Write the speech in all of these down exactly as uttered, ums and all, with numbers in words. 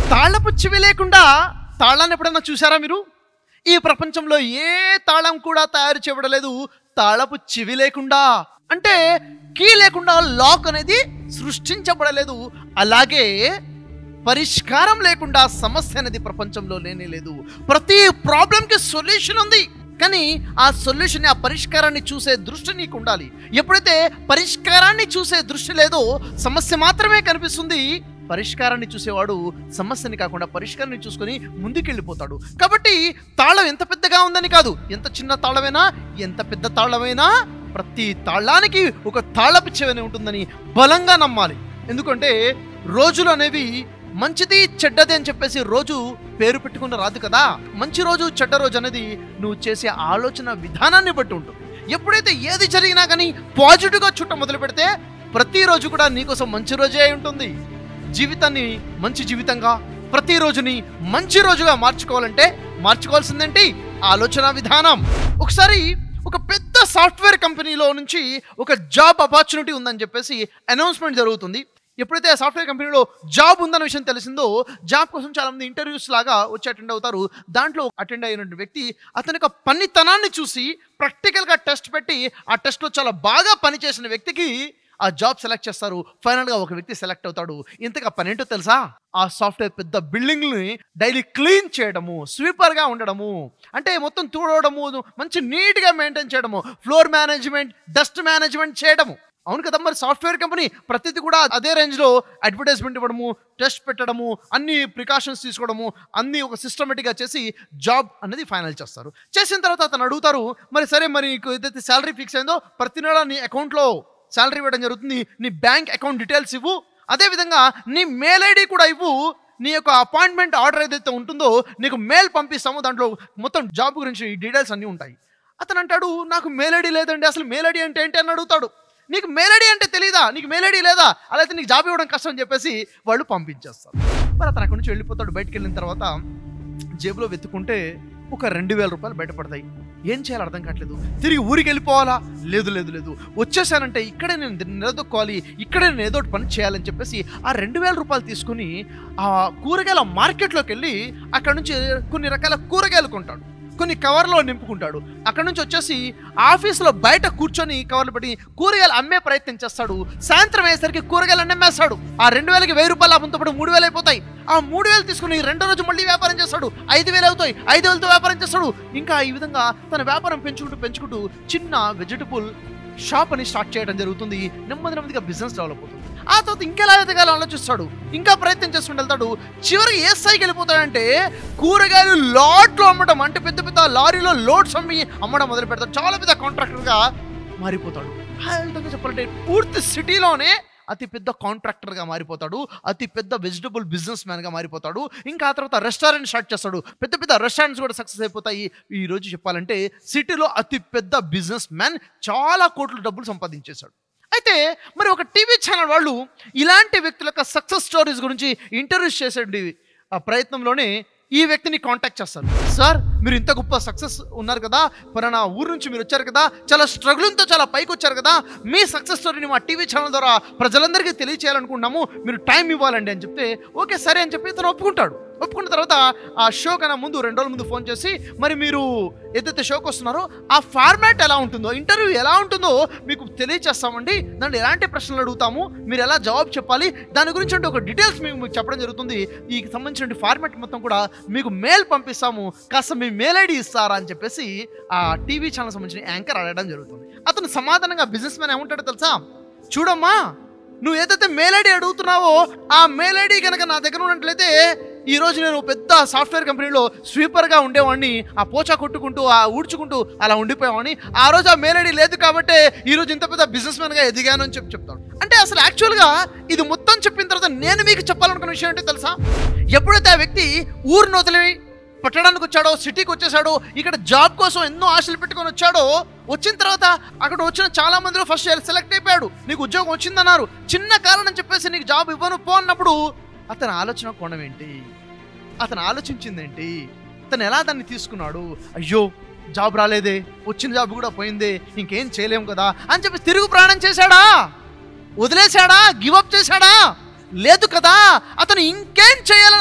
తాళపు చెవి లేకుండా తాళాన్ని ఎప్పుడైనా చూసారా మీరు? ఈ ప్రపంచంలో ఏ తాళం కూడా తయారు చేయబడలేదు తాళపు చెవి లేకుండా. అంటే కీ లేకుండా లాక్ అనేది సృష్టించబడలేదు. అలాగే పరిష్కారం లేకుండా సమస్య అనేది ప్రపంచంలో లేనే లేదు. ప్రతి ప్రాబ్లంకి సొల్యూషన్ ఉంది, కానీ ఆ సొల్యూషన్ ఆ పరిష్కారాన్ని చూసే దృష్టి నీకు ఉండాలి. ఎప్పుడైతే పరిష్కారాన్ని చూసే దృష్టి లేదో సమస్య మాత్రమే కనిపిస్తుంది. పరిష్కారాన్ని చూసేవాడు సమస్యని కాకుండా పరిష్కారాన్ని చూసుకొని ముందుకెళ్ళిపోతాడు. కాబట్టి తాళం ఎంత పెద్దగా ఉందని కాదు, ఎంత చిన్న తాళమైనా ఎంత పెద్ద తాళమైనా ప్రతి తాళానికి ఒక తాళపు చెవి ఉంటుందని బలంగా నమ్మాలి. ఎందుకంటే రోజులు అనేవి మంచిది చెడ్డది అని చెప్పేసి రోజు పేరు పెట్టుకున్న రాదు కదా. మంచి రోజు చెడ్డ రోజు అనేది నువ్వు చేసే ఆలోచన విధానాన్ని బట్టి ఉంటుంది. ఎప్పుడైతే ఏది జరిగినా కానీ పాజిటివ్గా చుట్ట మొదలు పెడితే ప్రతిరోజు కూడా నీకోసం మంచి రోజే అయి ఉంటుంది. జీవితాన్ని మంచి జీవితంగా, ప్రతిరోజుని మంచి రోజుగా మార్చుకోవాలంటే మార్చుకోవాల్సిందేంటి? ఆలోచన విధానం. ఒకసారి ఒక పెద్ద సాఫ్ట్వేర్ కంపెనీలో నుంచి ఒక జాబ్ ఆపర్చునిటీ ఉందని చెప్పేసి అనౌన్స్మెంట్ జరుగుతుంది. ఎప్పుడైతే ఆ సాఫ్ట్వేర్ కంపెనీలో జాబ్ ఉందన్న విషయం తెలిసిందో జాబ్ కోసం చాలా మంది ఇంటర్వ్యూస్ లాగా వచ్చి అటెండ్ అవుతారు. దాంట్లో అటెండ్ అయిన వ్యక్తి అతని యొక్క పనితనాన్ని చూసి ప్రాక్టికల్గా టెస్ట్ పెట్టి ఆ టెస్ట్లో చాలా బాగా పనిచేసిన వ్యక్తికి ఆ జాబ్ సెలెక్ట్ చేస్తారు. ఫైనల్గా ఒక వ్యక్తి సెలెక్ట్ అవుతాడు. ఇంతగా పని ఏంటో తెలుసా? ఆ సాఫ్ట్వేర్ పెద్ద బిల్డింగ్ని డైలీ క్లీన్ చేయడము, స్వీపర్గా ఉండడము, అంటే మొత్తం తుడవడము, మంచి నీట్గా మెయింటైన్ చేయడము, ఫ్లోర్ మేనేజ్మెంట్, డస్ట్ మేనేజ్మెంట్ చేయడము. అవును కదా, మరి సాఫ్ట్వేర్ కంపెనీ ప్రతిదీ కూడా అదే రేంజ్లో అడ్వర్టైజ్మెంట్ ఇవ్వడము, టెస్ట్ పెట్టడము, అన్ని ప్రికాషన్స్ తీసుకోవడము, అన్నీ ఒక సిస్టమేటిక్గా చేసి జాబ్ అనేది ఫైనల్ చేస్తారు. చేసిన తర్వాత అతను అడుగుతారు, మరి సరే మరి నీకు ఏదైతే శాలరీ ఫిక్స్ అయిందో ప్రతి నెల నీ అకౌంట్లో శాలరీ ఇవ్వడం జరుగుతుంది, నీ బ్యాంక్ అకౌంట్ డీటెయిల్స్ ఇవ్వు, అదేవిధంగా నీ మెయిల్ ఐడి కూడా ఇవ్వు, నీ యొక్క అపాయింట్మెంట్ ఆర్డర్ ఏదైతే ఉంటుందో నీకు మెయిల్ పంపిస్తామో దాంట్లో మొత్తం జాబ్ గురించి డీటెయిల్స్ అన్నీ ఉంటాయి. అతను అంటాడు, నాకు మెయిల్ ఐడి లేదండి, అసలు మెయిల్ ఐడి అంటే ఏంటి అని అడుగుతాడు. నీకు మెయిల్ ఐడి అంటే తెలీదా, నీకు మెయిల్ ఐడి లేదా, అలా అయితే నీకు జాబ్ ఇవ్వడం కష్టం అని చెప్పేసి వాళ్ళు పంపించేస్తారు. మరి అతను అక్కడి నుంచి వెళ్ళిపోతాడు. బయటకు వెళ్ళిన తర్వాత జేబులో వెతుక్కుంటే ఒక రెండు వేల రూపాయలు బయటపడతాయి. ఏం చేయాలో అర్థం కావట్లేదు. తిరిగి ఊరికి వెళ్ళిపోవాలా? లేదు లేదు లేదు వచ్చేసానంటే ఇక్కడే నేను నిలదొక్కోవాలి, ఇక్కడే నేను ఏదో ఒకటి పని చేయాలని చెప్పేసి ఆ రెండు వేల రూపాయలు తీసుకుని ఆ కూరగాయల మార్కెట్లోకి వెళ్ళి అక్కడ నుంచి కొన్ని రకాల కూరగాయలు కొంటాడు, కొన్ని కవర్లో నింపుకుంటాడు. అక్కడ నుంచి వచ్చేసి ఆఫీసులో బయట కూర్చొని కవర్లు పెట్టి కూరగాయలు అమ్మే ప్రయత్నం చేస్తాడు. సాయంత్రం అయ్యేసరికి కూరగాయలు అన్నీ అమ్మేస్తాడు. ఆ రెండు వేలకి వెయ్యి రూపాయలు లాభంతో పాటు మూడు వేలు అయిపోతాయి. ఆ మూడు వేలు తీసుకుని రెండో రోజు మళ్ళీ వ్యాపారం చేస్తాడు. ఐదు వేలు అవుతాయి. ఐదు వేలతో వ్యాపారం చేస్తాడు. ఇంకా ఈ విధంగా తన వ్యాపారం పెంచుకుంటూ పెంచుకుంటూ చిన్న వెజిటబుల్ షాప్ అని స్టార్ట్ చేయడం జరుగుతుంది. నెమ్మది నెమ్మదిగా బిజినెస్ డెవలప్ అవుతుంది. ఆ తర్వాత ఇంకెలా ఎదగాలో ఆలోచిస్తాడు, ఇంకా ప్రయత్నం చేసుకుంటూ వెళ్తాడు. చివరికి ఏ స్థాయికి వెళ్ళిపోతాడంటే కూరగాయలు లాట్లో అమ్మడం, అంటే పెద్ద పెద్ద లారీలో లోడ్స్ అమ్మి అమ్మడం మొదలు పెడతాడు. చాలా పెద్ద కాంట్రాక్టర్గా మారిపోతాడు. ఆ విధంగా చెప్పాలంటే పూర్తి సిటీలోనే అతి పెద్ద కాంట్రాక్టర్గా మారిపోతాడు. అతి పెద్ద వెజిటబుల్ బిజినెస్ మ్యాన్గా మారిపోతాడు. ఇంకా ఆ తర్వాత రెస్టారెంట్ స్టార్ట్ చేస్తాడు. పెద్ద పెద్ద రెస్టారెంట్స్ కూడా సక్సెస్ అయిపోతాయి. ఈరోజు చెప్పాలంటే సిటీలో అతి పెద్ద బిజినెస్ మ్యాన్, చాలా కోట్ల డబ్బులు సంపాదించేశాడు. అయితే మరి ఒక టీవీ ఛానల్ వాళ్ళు ఇలాంటి వ్యక్తుల యొక్క సక్సెస్ స్టోరీస్ గురించి ఇంటర్వ్యూస్ చేసే ఆ ప్రయత్నంలోనే ఈ వ్యక్తిని కాంటాక్ట్ చేస్తారు. సార్, మీరు ఇంత గొప్ప సక్సెస్ ఉన్నారు కదా, పలానా ఊరు నుంచి మీరు వచ్చారు కదా, చాలా స్ట్రగులింగ్తో చాలా పైకి వచ్చారు కదా, మీ సక్సెస్ స్టోరీని మా టీవీ ఛానల్ ద్వారా ప్రజలందరికీ తెలియచేయాలనుకుంటున్నాము, మీరు టైం ఇవ్వాలండి అని చెప్తే ఓకే సరే అని చెప్పి తను ఒప్పుకుంటాడు. ఒప్పుకున్న తర్వాత ఆ షో కన్నా ముందు రెండు రోజుల ముందు ఫోన్ చేసి మరి మీరు ఏదైతే షోకి వస్తున్నారో ఆ ఫార్మాట్ ఎలా ఉంటుందో, ఇంటర్వ్యూ ఎలా ఉంటుందో మీకు తెలియచేస్తామండి, దాంట్లో ఎలాంటి ప్రశ్నలు అడుగుతాము, మీరు ఎలా జవాబు చెప్పాలి, దాని గురించి అంటే ఒక డీటెయిల్స్ మేము మీకు చెప్పడం జరుగుతుంది. ఈ సంబంధించిన ఫార్మాట్ మొత్తం కూడా మీకు మెయిల్ పంపిస్తాము, కాస్త మీ మెయిల్ ఐడి ఇస్తారా అని చెప్పేసి ఆ టీవీ ఛానల్ సంబంధించిన యాంకర్ అడగడం జరుగుతుంది. అతను సమాధానంగా బిజినెస్ మ్యాన్ ఏమంటాడో తెలుసా? చూడమ్మా, నువ్వు ఏదైతే మెయిల్ ఐడి అడుగుతున్నావో ఆ మెయిల్ ఐడి కనుక నా దగ్గర ఉన్నట్లయితే ఈరోజు నేను పెద్ద సాఫ్ట్వేర్ కంపెనీలో స్వీపర్గా ఉండేవాడిని, ఆ పోచా కొట్టుకుంటూ ఆ ఊడ్చుకుంటూ అలా ఉండిపోయేవాడిని. ఆ రోజు ఆ మెయిల్ ఐడి లేదు కాబట్టి ఈరోజు ఇంత పెద్ద బిజినెస్ మ్యాన్గా ఎదిగాను అని చెప్పి చెప్తాడు. అంటే అసలు యాక్చువల్గా ఇది మొత్తం చెప్పిన తర్వాత నేను మీకు చెప్పాలనుకున్న విషయం ఏంటో తెలుసా? ఎప్పుడైతే ఆ వ్యక్తి ఊరిని వదిలి పట్టడానికి వచ్చాడో, సిటీకి వచ్చేసాడో, ఇక్కడ జాబ్ కోసం ఎన్నో ఆశలు పెట్టుకొని వచ్చాడో, వచ్చిన తర్వాత అక్కడ వచ్చిన చాలా మందిలో ఫస్ట్ సెలెక్ట్ అయిపోయాడు. నీకు ఉద్యోగం వచ్చిందన్నారు, చిన్న కారణం చెప్పేసి నీకు జాబ్ ఇవ్వను పో అన్నప్పుడు అతని ఆలోచన కోణం ఏంటి, అతను ఆలోచించింది ఏంటి, అతను ఎలా దాన్ని తీసుకున్నాడు? అయ్యో జాబ్ రాలేదే, వచ్చిన జాబ్ కూడా పోయిందే, ఇంకేం చేయలేము కదా అని చెప్పి తిరుగు ప్రయాణం చేశాడా? వదిలేశాడా? గివప్ చేశాడా? లేదు కదా. అతను ఇంకేం చేయాలని ఆలోచించాడు.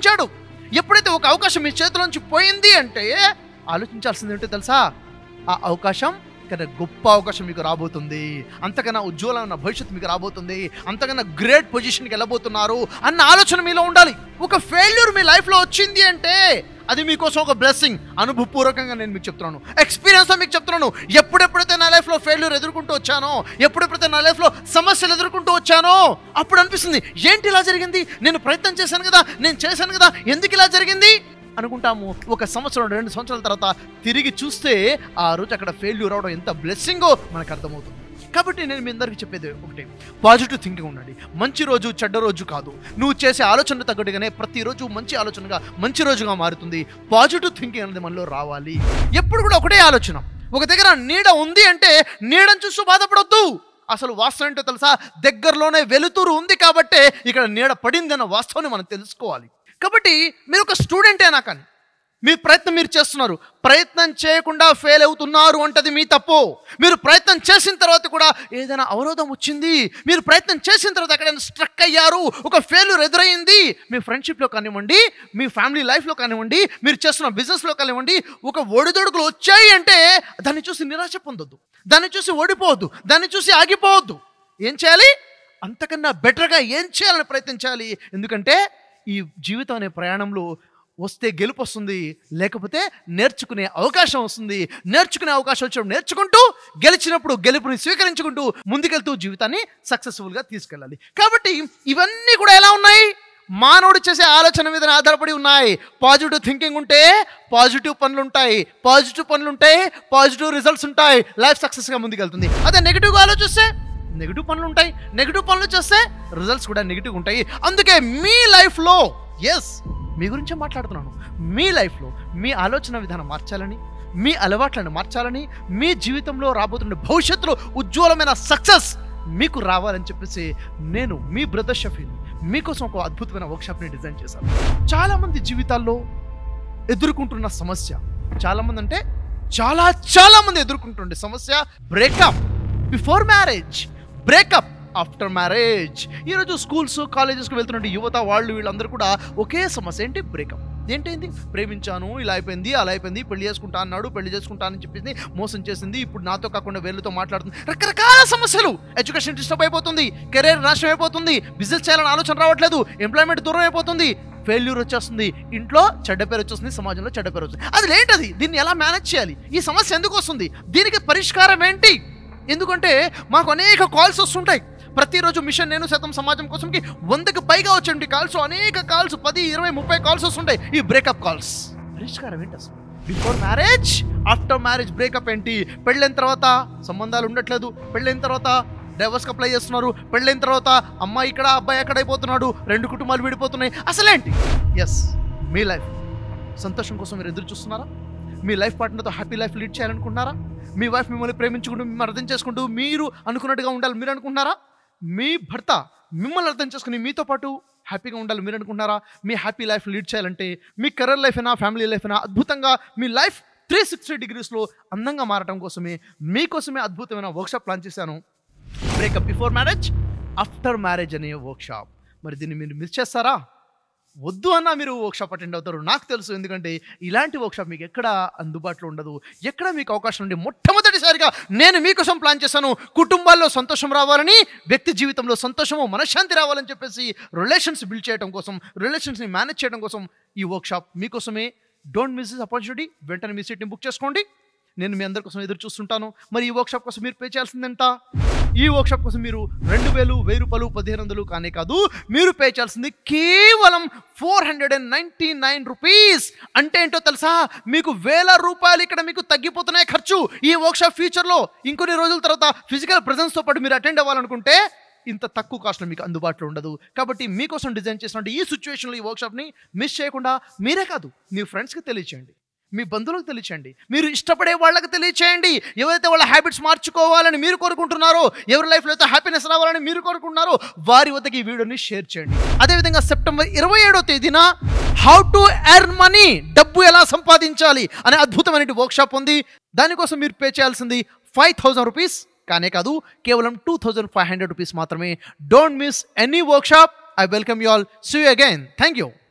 ఇచ్చాడు. ఎప్పుడైతే ఒక అవకాశం మీ చేతిలోంచి పోయింది అంటే ఆలోచించాల్సింది ఏంటో తెలుసా? ఆ అవకాశం కన్నా గొప్ప అవకాశం మీకు రాబోతుంది, అంతకన్నా ఉజ్వలమైన భవిష్యత్తు మీకు రాబోతుంది, అంతకన్నా గ్రేట్ పొజిషన్కి వెళ్ళబోతున్నారు అన్న ఆలోచన మీలో ఉండాలి. ఒక ఫెయిల్యూర్ మీ లైఫ్లో వచ్చింది అంటే అది మీకోసం ఒక బ్లెస్సింగ్. అనుభవపూర్వకంగా నేను మీకు చెప్తున్నాను, ఎక్స్పీరియన్స్తో మీకు చెప్తున్నాను. ఎప్పుడెప్పుడైతే నా లైఫ్లో ఫెయిల్యూర్ ఎదుర్కొంటూ వచ్చానో, ఎప్పుడెప్పుడైతే నా లైఫ్లో సమస్యలు ఎదుర్కొంటూ వచ్చానో అప్పుడు అనిపిస్తుంది, ఏంటి ఇలా జరిగింది? నేను ప్రయత్నం చేశాను కదా, నేను చేశాను కదా, ఎందుకు ఇలా జరిగింది అనుకుంటాము. ఒక సంవత్సరం రెండు సంవత్సరాల తర్వాత తిరిగి చూస్తే ఆ రోజు అక్కడ ఫెయిల్యూర్ అవడం ఎంత బ్లెస్సింగో మనకు అర్థమవుతుంది. కాబట్టి నేను మీ అందరికీ చెప్పేది ఒకటే, పాజిటివ్ థింకింగ్ ఉండండి. మంచి రోజు చెడ్డ రోజు కాదు, నువ్వు చేసే ఆలోచన తగ్గట్టుగానే ప్రతిరోజు మంచి ఆలోచనగా మంచి రోజుగా మారుతుంది. పాజిటివ్ థింకింగ్ అనేది మనలో రావాలి. ఎప్పుడు కూడా ఒకటే ఆలోచన. ఒక దగ్గర నీడ ఉంది అంటే నీడను చూస్తూ బాధపడొద్దు. అసలు వాస్తవం ఏంటో తెలుసా? దగ్గరలోనే వెలుతురు ఉంది కాబట్టే ఇక్కడ నీడ పడిందన్న వాస్తవాన్ని మనం తెలుసుకోవాలి. కాబట్టి మీరు ఒక స్టూడెంట్ అయినా కానీ మీ ప్రయత్నం మీరు చేస్తున్నారు, ప్రయత్నం చేయకుండా ఫెయిల్ అవుతున్నారు అంటే మీ తప్పు. మీరు ప్రయత్నం చేసిన తర్వాత కూడా ఏదైనా అవరోధం వచ్చింది, మీరు ప్రయత్నం చేసిన తర్వాత ఎక్కడైనా స్ట్రక్ అయ్యారు, ఒక ఫెయిల్యూర్ ఎదురైంది, మీ ఫ్రెండ్షిప్లో కానివ్వండి, మీ ఫ్యామిలీ లైఫ్లో కానివ్వండి, మీరు చేస్తున్న బిజినెస్లో కానివ్వండి, ఒక ఒడిదొడుకులు వచ్చాయి అంటే దాన్ని చూసి నిరాశ పొందొద్దు, దాన్ని చూసి ఓడిపోవద్దు, దాన్ని చూసి ఆగిపోవద్దు. ఏం చేయాలి? అంతకన్నా బెటర్గా ఏం చేయాలని ప్రయత్నించాలి. ఎందుకంటే ఈ జీవితం అనే ప్రయాణంలో వస్తే గెలుపు వస్తుంది, లేకపోతే నేర్చుకునే అవకాశం వస్తుంది. నేర్చుకునే అవకాశం వచ్చినప్పుడు నేర్చుకుంటూ, గెలిచినప్పుడు గెలుపుని స్వీకరించుకుంటూ ముందుకెళ్తూ జీవితాన్ని సక్సెస్ఫుల్గా తీసుకెళ్ళాలి. కాబట్టి ఇవన్నీ కూడా ఎలా ఉన్నాయి? మానవుడు చేసే ఆలోచన మీద ఆధారపడి ఉన్నాయి. పాజిటివ్ థింకింగ్ ఉంటే పాజిటివ్ పనులు ఉంటాయి, పాజిటివ్ పనులు ఉంటాయి, పాజిటివ్ రిజల్ట్స్ ఉంటాయి, లైఫ్ సక్సెస్గా ముందుకెళ్తుంది. అదే నెగిటివ్గా ఆలోచిస్తే నెగిటివ్ పనులు ఉంటాయి, నెగిటివ్ పనులు చేస్తే రిజల్ట్స్ కూడా నెగిటివ్ ఉంటాయి. అందుకే మీ లైఫ్లో, ఎస్ మీ గురించే మాట్లాడుతున్నాను, మీ లైఫ్లో మీ ఆలోచన విధానం మార్చాలని, మీ అలవాట్లను మార్చాలని, మీ జీవితంలో రాబోతున్న భవిష్యత్తులో ఉజ్వలమైన సక్సెస్ మీకు రావాలని చెప్పేసి నేను మీ బ్రదర్ షఫీన్ మీకోసం ఒక అద్భుతమైన వర్క్షాప్ని డిజైన్ చేశాను. చాలామంది జీవితాల్లో ఎదుర్కొంటున్న సమస్య, చాలామంది అంటే చాలా చాలామంది ఎదుర్కొంటుండే సమస్య breakup before marriage, breakup after marriage. ఈరోజు స్కూల్స్ కాలేజెస్కి వెళ్తున్న యువత వాళ్ళు వీళ్ళందరూ కూడా ఒకే సమస్య, ఏంటి? బ్రేకప్. ఏంటైంది? ప్రేమించాను, ఇలా అయిపోయింది, అలా అయిపోయింది, పెళ్లి చేసుకుంటా అన్నాడు, పెళ్లి చేసుకుంటా అని చెప్పేసి మోసం చేసింది, ఇప్పుడు నాతో కాకుండా వేళ్ళతో మాట్లాడుతుంది. రకరకాల సమస్యలు. ఎడ్యుకేషన్ డిస్టర్బ్ అయిపోతుంది, కెరీర్ నాశనం అయిపోతుంది, బిజినెస్ చేయాలని ఆలోచన రావట్లేదు, ఎంప్లాయ్మెంట్ దూరం అయిపోతుంది, ఫెయిల్యూర్ వచ్చేస్తుంది, ఇంట్లో చెడ్డ పేరు వచ్చేస్తుంది, సమాజంలో చెడ్డ పేరు వస్తుంది. అది ఏంటది? దీన్ని ఎలా మేనేజ్ చేయాలి? ఈ సమస్య ఎందుకు వస్తుంది? దీనికి పరిష్కారం ఏంటి? ఎందుకంటే మాకు అనేక కాల్స్ వస్తుంటాయి ప్రతిరోజు. మిషన్ నేను శాతం సమాజం కోసంకి వందకు పైగా వచ్చండి కాల్స్, అనేక కాల్స్, పది ఇరవై ముప్పై కాల్స్ వస్తుంటాయి. ఈ బ్రేకప్ కాల్స్ పరిష్కారం ఏంటి అసలు? Before marriage, after marriage breakup ఏంటి? పెళ్ళైన తర్వాత సంబంధాలు ఉండట్లేదు, పెళ్ళైన తర్వాత డైవర్స్కి అప్లై చేస్తున్నారు, పెళ్ళైన తర్వాత అమ్మాయి ఇక్కడ అబ్బాయి ఎక్కడ అయిపోతున్నాడు, రెండు కుటుంబాలు విడిపోతున్నాయి. అసలేంటి? ఎస్, మీ లైఫ్ సంతోషం కోసం మీరు ఎదురు చూస్తున్నారా? మీ లైఫ్ పార్ట్నర్తో హ్యాపీ లైఫ్ లీడ్ చేయాలనుకుంటున్నారా? మీ వైఫ్ మిమ్మల్ని ప్రేమించుకుంటూ, మిమ్మల్ని అర్థం చేసుకుంటూ మీరు అనుకున్నట్టుగా ఉండాలి మీరు అనుకుంటున్నారా? మీ భర్త మిమ్మల్ని అర్థం చేసుకుని మీతో పాటు హ్యాపీగా ఉండాలి మీరు అనుకుంటున్నారా? మీ హ్యాపీ లైఫ్ లీడ్ చేయాలంటే మీ కెరీర్ లైఫ్ అయినా ఫ్యామిలీ లైఫ్ అయినా అద్భుతంగా మీ లైఫ్ త్రీ సిక్స్టీ డిగ్రీస్లో అందంగా మారటం కోసమే మీకోసమే అద్భుతమైన వర్క్షాప్ ప్లాన్ చేశాను, breakup before marriage after marriage అనే వర్క్షాప్. మరి దీన్ని మీరు మిస్ చేస్తారా? వద్దు అన్నా మీరు వర్క్షాప్ అటెండ్ అవుతారు, నాకు తెలుసు. ఎందుకంటే ఇలాంటి వర్క్షాప్ మీకు ఎక్కడ అందుబాటులో ఉండదు, ఎక్కడ మీకు అవకాశం ఉండి మొట్టమొదటిసారిగా నేను మీకోసం ప్లాన్ చేశాను. కుటుంబాల్లో సంతోషం రావాలని, వ్యక్తి జీవితంలో సంతోషము మనశ్శాంతి రావాలని చెప్పేసి రిలేషన్స్ బిల్డ్ చేయడం కోసం, రిలేషన్స్ని మేనేజ్ చేయడం కోసం ఈ వర్క్షాప్ మీకోసమే. Don't miss this opportunity. వెంటనే మీ సీట్ని బుక్ చేసుకోండి. నేను మీ అందరి కోసం ఎదురు చూస్తుంటాను. మరి ఈ వర్క్షాప్ కోసం మీరు పే చేయాల్సిందంట, ఈ వర్క్షాప్ కోసం మీరు రెండు వేలు వెయ్యి రూపాయలు పదిహేను వందలు కానే కాదు, మీరు పే చేయాల్సింది కేవలం four hundred and ninety nine rupees. అంటే ఏంటో తెలుసా? మీకు వేల రూపాయలు ఇక్కడ మీకు తగ్గిపోతున్నాయి ఖర్చు. ఈ వర్క్షాప్ ఫ్యూచర్లో ఇంకొన్ని రోజుల తర్వాత ఫిజికల్ ప్రెజెన్స్తో పాటు మీరు అటెండ్ అవ్వాలనుకుంటే ఇంత తక్కువ కాస్ట్లో మీకు అందుబాటులో ఉండదు. కాబట్టి మీకోసం డిజైన్ చేసినట్టు ఈ సిచ్యువేషన్లో ఈ వర్క్షాప్ని మిస్ చేయకుండా మీరే కాదు మీ ఫ్రెండ్స్కి తెలియచేయండి, మీ బంధువులకు తెలియచేయండి, మీరు ఇష్టపడే వాళ్ళకి తెలియచేయండి. ఎవరైతే వాళ్ళ హ్యాబిట్స్ మార్చుకోవాలని మీరు కోరుకుంటున్నారో, ఎవరి లైఫ్లో అయితే హ్యాపీనెస్ రావాలని మీరు కోరుకుంటున్నారో వారి వద్దకి ఈ వీడియోని షేర్ చేయండి. అదేవిధంగా సెప్టెంబర్ ఇరవై ఏడో తేదీన హౌ టు ఎర్న్ మనీ, డబ్బు ఎలా సంపాదించాలి అనే అద్భుతమైన వర్క్షాప్ ఉంది. దానికోసం మీరు పే చేయాల్సింది ఫైవ్ థౌసండ్ రూపీస్ కానే కాదు, కేవలం two thousand five hundred rupees మాత్రమే. Don't miss any workshop. I welcome you all. See you again. Thank you.